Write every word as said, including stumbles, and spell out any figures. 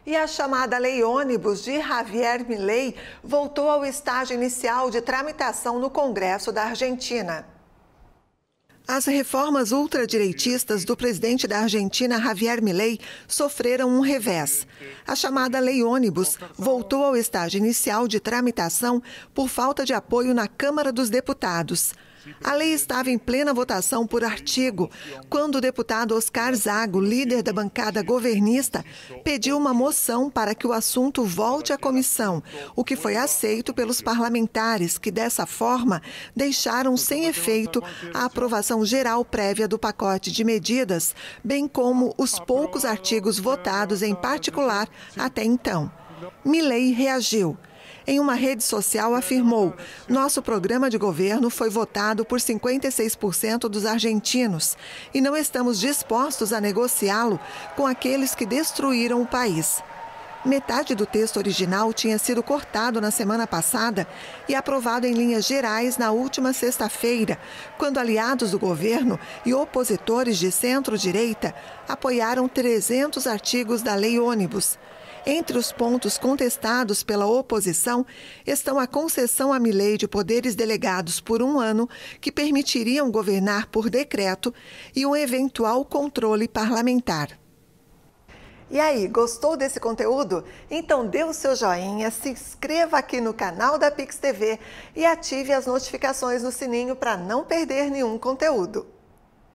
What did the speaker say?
E a chamada Lei Ônibus de Javier Milei voltou ao estágio inicial de tramitação no Congresso da Argentina. As reformas ultradireitistas do presidente da Argentina, Javier Milei, sofreram um revés. A chamada Lei Ônibus voltou ao estágio inicial de tramitação por falta de apoio na Câmara dos Deputados. A lei estava em plena votação por artigo, quando o deputado Oscar Zago, líder da bancada governista, pediu uma moção para que o assunto volte à comissão, o que foi aceito pelos parlamentares, que dessa forma deixaram sem efeito a aprovação geral prévia do pacote de medidas, bem como os poucos artigos votados em particular até então. Milei reagiu. Em uma rede social afirmou: nosso programa de governo foi votado por cinquenta e seis por cento dos argentinos e não estamos dispostos a negociá-lo com aqueles que destruíram o país. Metade do texto original tinha sido cortado na semana passada e aprovado em linhas gerais na última sexta-feira, quando aliados do governo e opositores de centro-direita apoiaram trezentos artigos da Lei Ônibus. Entre os pontos contestados pela oposição estão a concessão a Milei de poderes delegados por um ano, que permitiriam governar por decreto, e um eventual controle parlamentar. E aí, gostou desse conteúdo? Então dê o seu joinha, se inscreva aqui no canal da Pix T V e ative as notificações no sininho para não perder nenhum conteúdo.